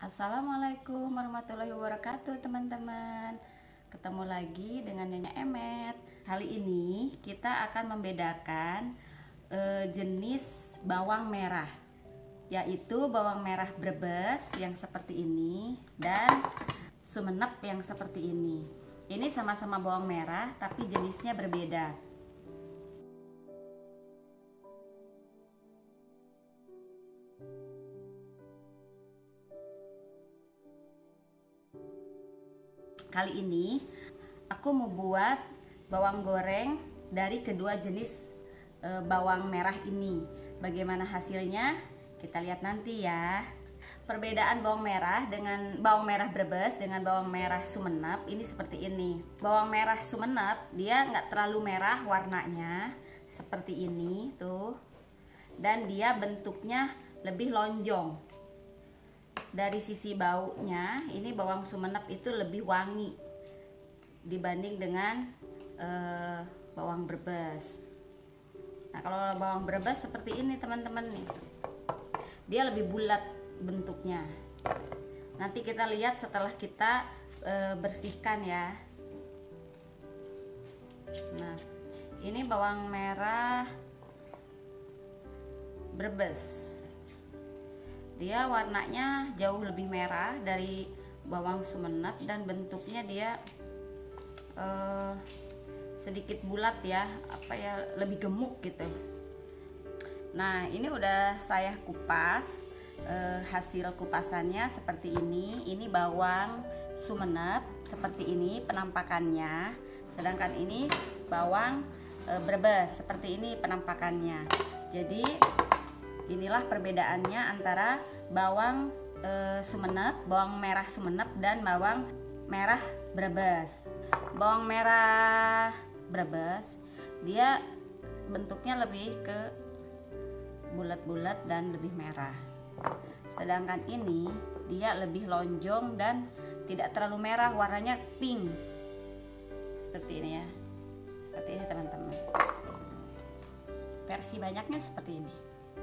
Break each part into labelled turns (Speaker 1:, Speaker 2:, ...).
Speaker 1: Assalamualaikum warahmatullahi wabarakatuh teman-teman. Ketemu lagi dengan Nyonya Emet. Kali ini kita akan membedakan jenis bawang merah, yaitu bawang merah Brebes yang seperti ini dan Sumenep yang seperti ini. Ini sama-sama bawang merah tapi jenisnya berbeda. Kali ini aku mau buat bawang goreng dari kedua jenis bawang merah ini. Bagaimana hasilnya? Kita lihat nanti ya. Perbedaan bawang merah dengan bawang merah Brebes dengan bawang merah Sumenep ini seperti ini. Bawang merah Sumenep dia nggak terlalu merah warnanya, seperti ini tuh. Dan dia bentuknya lebih lonjong. Dari sisi baunya, ini bawang Sumenep itu lebih wangi dibanding dengan bawang Brebes. Nah, kalau bawang Brebes seperti ini teman-teman nih, dia lebih bulat bentuknya. Nanti kita lihat setelah kita bersihkan ya. Nah, ini bawang merah Brebes. Dia warnanya jauh lebih merah dari bawang Sumenep dan bentuknya dia sedikit bulat ya, lebih gemuk gitu. Nah, ini udah saya kupas. Hasil kupasannya seperti ini. Ini bawang Sumenep seperti ini penampakannya, sedangkan ini bawang Brebes seperti ini penampakannya. Jadi inilah perbedaannya antara bawang Sumenep, bawang merah Sumenep dan bawang merah Brebes. Bawang merah Brebes dia bentuknya lebih ke bulat-bulat dan lebih merah. Sedangkan ini dia lebih lonjong dan tidak terlalu merah, warnanya pink. Seperti ini ya. Seperti ini teman-teman. Versi banyaknya seperti ini.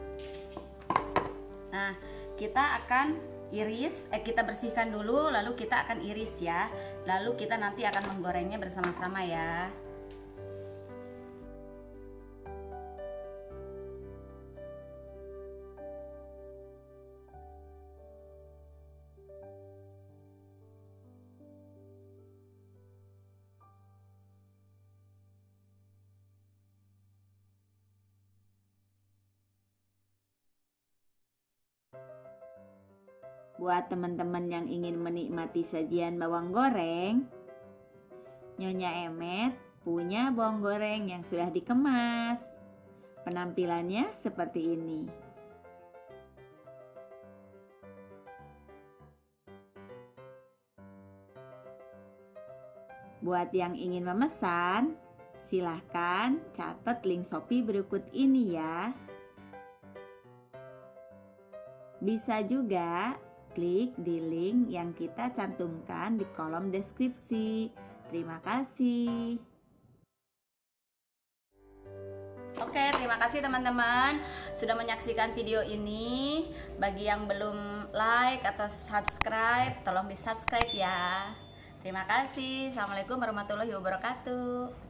Speaker 1: Nah, kita akan iris, kita bersihkan dulu, lalu kita akan iris ya. Lalu kita nanti akan menggorengnya bersama-sama ya.
Speaker 2: Buat teman-teman yang ingin menikmati sajian bawang goreng, Nyonya Emet punya bawang goreng yang sudah dikemas. Penampilannya seperti ini. Buat yang ingin memesan, silahkan catat link Shopee berikut ini ya. Bisa juga klik di link yang kita cantumkan di kolom deskripsi. Terima kasih.
Speaker 1: Oke, terima kasih teman-teman sudah menyaksikan video ini. Bagi yang belum like atau subscribe, tolong di subscribe ya. Terima kasih. Assalamualaikum warahmatullahi wabarakatuh.